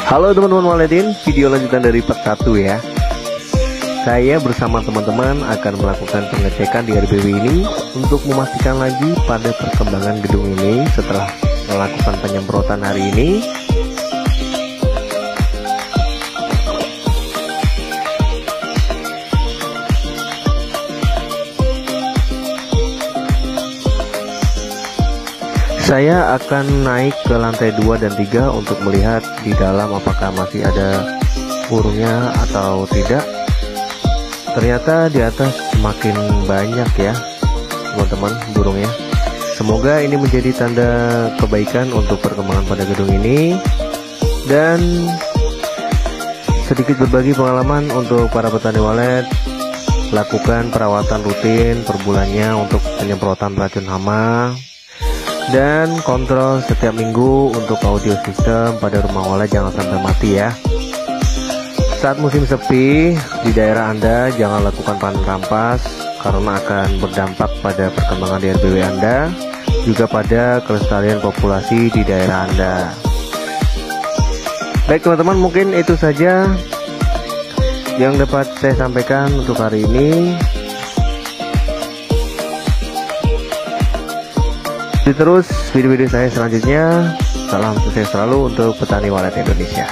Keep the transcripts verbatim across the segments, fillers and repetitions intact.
Halo teman-teman Waledin, video lanjutan dari part satu ya. Saya bersama teman-teman akan melakukan pengecekan di R B W ini untuk memastikan lagi pada perkembangan gedung ini setelah melakukan penyemprotan hari ini. Saya akan naik ke lantai dua dan tiga untuk melihat di dalam apakah masih ada burungnya atau tidak. Ternyata di atas semakin banyak ya teman-teman burungnya. Semoga ini menjadi tanda kebaikan untuk perkembangan pada gedung ini. Dan sedikit berbagi pengalaman untuk para petani walet, lakukan perawatan rutin per bulannya untuk penyemprotan racun hama, dan kontrol setiap minggu untuk audio sistem pada rumah walet jangan sampai mati ya. Saat musim sepi di daerah Anda jangan lakukan panen rampas karena akan berdampak pada perkembangan di R B W Anda, juga pada kelestarian populasi di daerah Anda. Baik teman-teman, mungkin itu saja yang dapat saya sampaikan untuk hari ini. Terus video-video saya selanjutnya. Salam sukses selalu untuk petani walet Indonesia.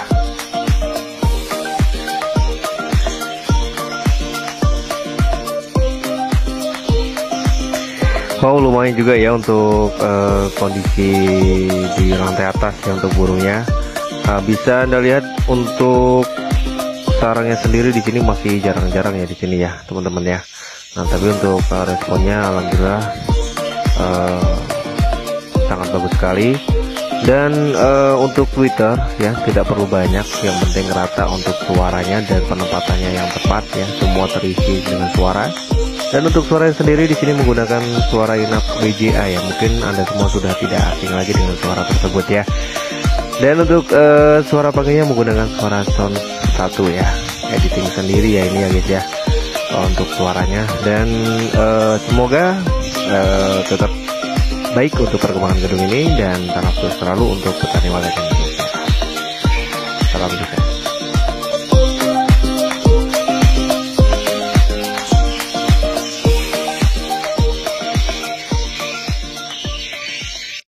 Wow, lumayan juga ya untuk uh, kondisi di lantai atas ya untuk burungnya. Nah, bisa Anda lihat untuk sarangnya sendiri di sini masih jarang-jarang ya di sini ya teman-teman ya. Nah, tapi untuk uh, responnya alhamdulillah uh, sangat bagus sekali. Dan uh, untuk Twitter ya tidak perlu banyak, yang penting rata untuk suaranya dan penempatannya yang tepat ya, semua terisi dengan suara. Dan untuk suaranya sendiri di sini menggunakan suara inap W J A ya, mungkin Anda semua sudah tidak asing lagi dengan suara tersebut ya. Dan untuk uh, suara panggilnya menggunakan suara sound satu ya, editing sendiri ya ini ya guys ya uh, untuk suaranya. Dan uh, semoga uh, tetap baik untuk perkembangan gedung ini, dan salam sukses selalu untuk petani walet Indonesia. Salam sukses.